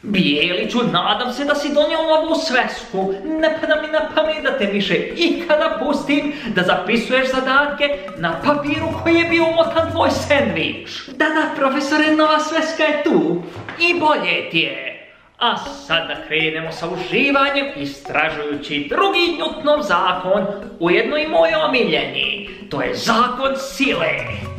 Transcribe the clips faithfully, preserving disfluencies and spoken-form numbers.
Bijeliću, nadam se da si donio novu svesku. Ne pada mi na pamet da te više ikada pustim da zapisuješ zadatke na papiru koji je bio umotan tvoj sendvič. Da, da, profesore, nova sveska je tu. I bolje ti je. A sad da krenemo sa uživanjem istražujući drugi Newtonov zakon, ujedno i moj omiljeni. To je zakon sile.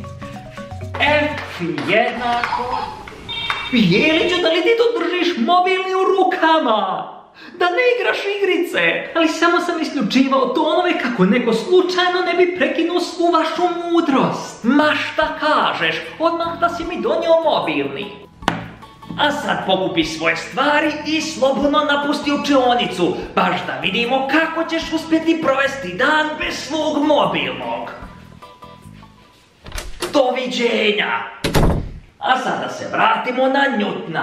F jednako... Bijeliću, da li ti to držiš mobilni u rukama? Da ne igraš igrice? Ali samo sam isključivao tonove kako neko slučajno ne bi prekinuo svu vašu mudrost. Ma šta kažeš, odmah da si mi donio mobilni. A sad pokupi svoje stvari i slobodno napusti učionicu, baš da vidimo kako ćeš uspjeti provesti dan bez svog mobilnog. Doviđenja! A sada se vratimo na Newtona.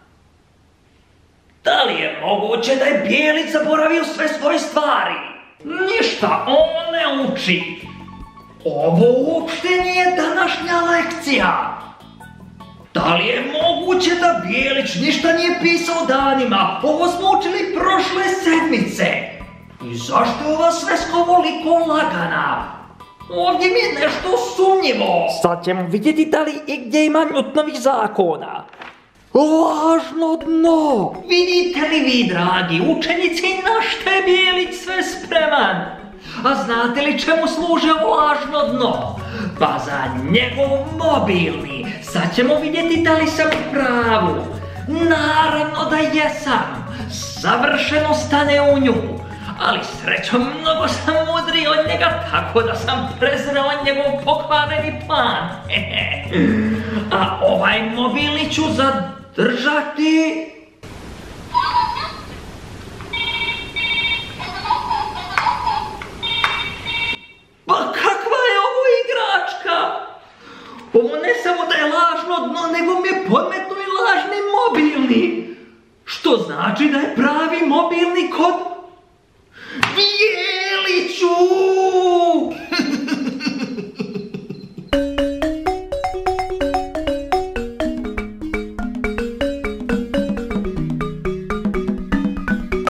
Da li je moguće da je Bijelić zaboravio sve svoje stvari? Ništa, on ne uči. Ovo uopšte nije današnja lekcija. Da li je moguće da Bijelić ništa nije pisao danima? Ovo smo učili prošle sedmice. I zašto je ova sveska ovoliko lagana? Ovdje mi je nešto sumnjivo. Sad ćemo vidjeti da li i gdje ima Newtonovih zakona. Lažno dno. Vidite li vi, dragi učenici, na što je Bijelić sve spreman? A znate li čemu služe lažno dno? Pa za njegov mobilni. Sad ćemo vidjeti da li sam u pravu. Naravno da jesam. Savršeno stane u nju. Ali srećom, mnogo sam mudriji od njega, tako da sam prezreo njegov pokvareni plan. A ovaj mobilni ću zadržati... Pa kakva je ovo igračka? Ovo ne samo da je lažno dno, nego mi je podmetno i lažni mobilni. Što znači da je pravi mobilni kod... Bijeliću!